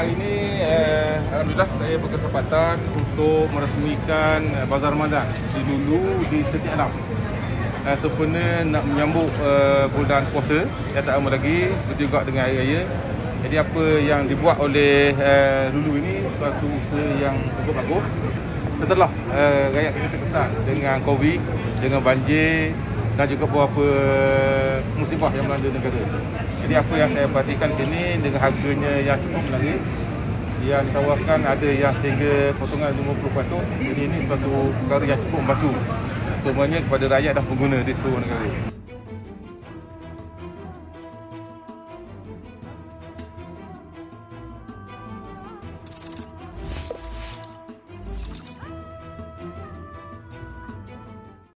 hari ini alhamdulillah saya berkesempatan untuk merasmikan Bazar Ramadan di Lulu di Setia Alam. Sempena nak menyambut bulan puasa yang tak lama lagi berjugak dengan hari raya. Jadi apa yang dibuat oleh Lulu ini suatu usaha yang cukup bagus. Setelah rakyat kita terkesan dengan Covid, dengan banjir dan juga beberapa musibah yang melanda negara. Jadi apa yang saya perhatikan sini dengan harganya yang cukup menarik, yang ditawarkan ada yang sehingga potongan 50%. Jadi ini suatu perkara yang cukup membantu semuanya kepada rakyat dan pengguna di seluruh negara.